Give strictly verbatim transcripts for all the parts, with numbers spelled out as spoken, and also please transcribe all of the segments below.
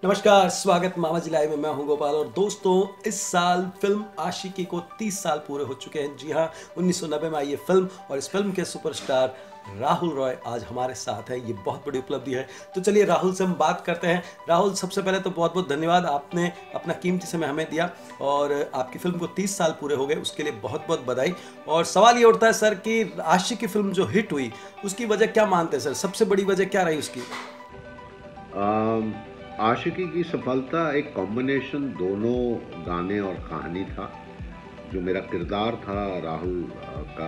नमस्कार, स्वागत मामा जी लाइव में। मैं हूं गोपाल और दोस्तों इस साल फिल्म आशिकी को तीस साल पूरे हो चुके हैं। जी हां, उन्नीस सौ नब्बे में आई ये फिल्म और इस फिल्म के सुपरस्टार राहुल रॉय आज हमारे साथ हैं। ये बहुत बड़ी उपलब्धि है। तो चलिए राहुल से हम बात करते हैं। राहुल, सबसे पहले तो बहुत बहुत धन्यवाद, आपने अपना कीमती समय हमें दिया और आपकी फिल्म को तीस साल पूरे हो गए, उसके लिए बहुत बहुत बधाई। और सवाल ये उठता है सर कि आशिकी फिल्म जो हिट हुई उसकी वजह क्या मानते हैं सर? सबसे बड़ी वजह क्या रही उसकी? आम, आशिकी की सफलता एक कॉम्बिनेशन दोनों गाने और कहानी था। जो मेरा किरदार था राहुल अ, का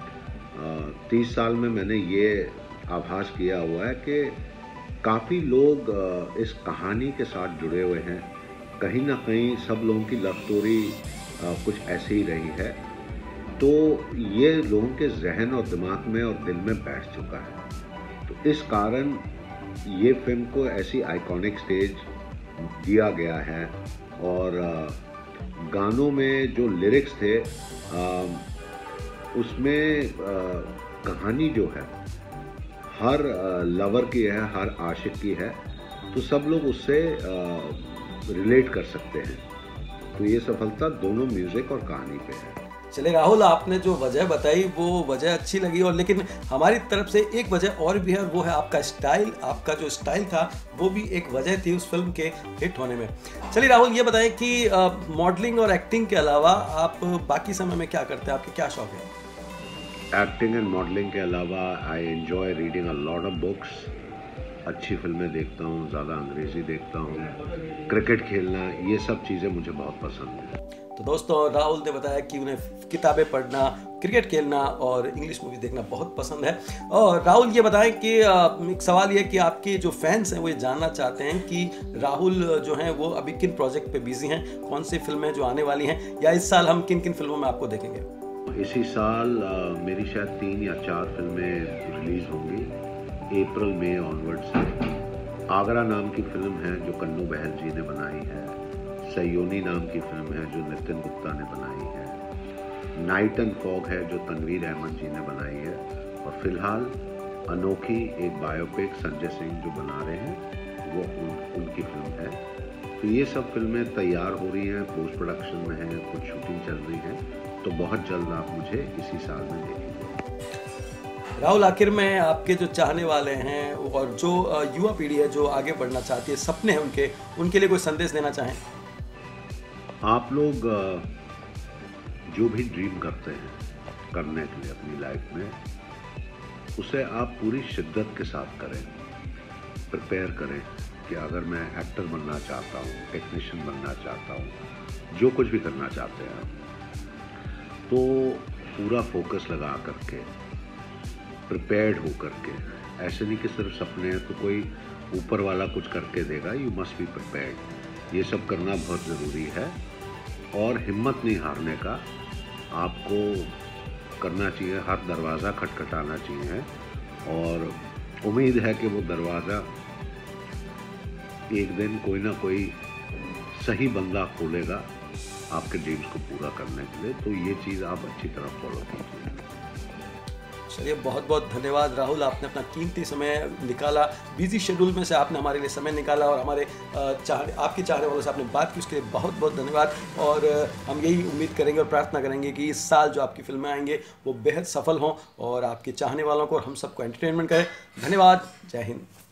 तीस साल में मैंने ये आभास किया हुआ है कि काफ़ी लोग अ, इस कहानी के साथ जुड़े हुए हैं। कहीं ना कहीं सब लोगों की लव स्टोरी अ, कुछ ऐसी ही रही है, तो ये लोगों के जहन और दिमाग में और दिल में बैठ चुका है। तो इस कारण ये फिल्म को ऐसी आइकॉनिक स्टेज दिया गया है। और आ, गानों में जो लिरिक्स थे आ, उसमें आ, कहानी जो है हर आ, लवर की है, हर आशिक की है, तो सब लोग उससे रिलेट कर सकते हैं। तो ये सफलता दोनों म्यूजिक और कहानी पे है। चले राहुल, आपने जो वजह बताई वो वजह अच्छी लगी, और लेकिन हमारी तरफ से एक वजह और भी है, वो है आपका स्टाइल। आपका जो स्टाइल था वो भी एक वजह थी उस फिल्म के हिट होने में। चलिए राहुल, ये बताएं कि मॉडलिंग और एक्टिंग के अलावा आप बाकी समय में क्या करते हैं, आपके क्या शौक है? एक्टिंग एंड मॉडलिंग के अलावा I enjoy reading a lot of books. अच्छी फिल्में देखता हूँ, ज़्यादा अंग्रेज़ी देखता हूँ, क्रिकेट खेलना, ये सब चीज़ें मुझे बहुत पसंद हैं। तो दोस्तों राहुल ने बताया कि उन्हें किताबें पढ़ना, क्रिकेट खेलना और इंग्लिश मूवी देखना बहुत पसंद है। और राहुल ये बताएं कि एक सवाल ये है कि आपके जो फैंस हैं वो ये जानना चाहते हैं कि राहुल जो हैं वो अभी किन प्रोजेक्ट पे बिजी हैं, कौन सी फिल्में जो आने वाली हैं, या इस साल हम किन किन फिल्मों में आपको देखेंगे? इसी साल आ, मेरी शायद तीन या चार फिल्में रिलीज होंगी अप्रैल मई ऑनवर्ड से। आगरा नाम की फिल्म है जो कन्नू बहल जी ने बनाई है। सयोनी नाम की फिल्म है जो नितिन गुप्ता ने बनाई है। नाइट एंड फॉग है जो तनवीर अहमद जी ने बनाई है। और फिलहाल अनोखी एक बायोपिक संजय सिंह जो बना रहे हैं वो उन, उनकी फिल्म है। तो ये सब फिल्में तैयार हो रही हैं, पोस्ट प्रोडक्शन में हैं, कुछ शूटिंग चल रही है। तो बहुत जल्द आप मुझे इसी साल में देखेंगे। राहुल, आखिर में आपके जो चाहने वाले हैं और जो युवा पीढ़ी है जो आगे बढ़ना चाहती है, सपने हैं उनके, उनके लिए कोई संदेश देना चाहें? आप लोग जो भी ड्रीम करते हैं करने के लिए अपनी लाइफ में, उसे आप पूरी शिद्दत के साथ करें, प्रिपेयर करें कि अगर मैं एक्टर बनना चाहता हूँ, टेक्नीशियन बनना चाहता हूँ, जो कुछ भी करना चाहते हैं आप, तो पूरा फोकस लगा करके, प्रिपेयर्ड हो करके, ऐसे नहीं कि सिर्फ सपने हैं तो कोई ऊपर वाला कुछ करके देगा। You must be prepared. ये सब करना बहुत ज़रूरी है और हिम्मत नहीं हारने का आपको करना चाहिए। हर दरवाज़ा खटखटाना चाहिए और उम्मीद है कि वो दरवाज़ा एक दिन कोई ना कोई सही बंदा खोलेगा आपके ड्रीम्स को पूरा करने के लिए। तो ये चीज़ आप अच्छी तरह फॉलो कीजिए। चलिए, बहुत बहुत धन्यवाद राहुल, आपने अपना कीमती समय निकाला, बिजी शेड्यूल में से आपने हमारे लिए समय निकाला और हमारे चाह आपके चाहने वालों से आपने बात की, उसके लिए बहुत बहुत धन्यवाद। और हम यही उम्मीद करेंगे और प्रार्थना करेंगे कि इस साल जो आपकी फिल्में आएंगे वो बेहद सफल हों और आपके चाहने वालों को और हम सबको एंटरटेनमेंट करें। धन्यवाद। जय हिंद।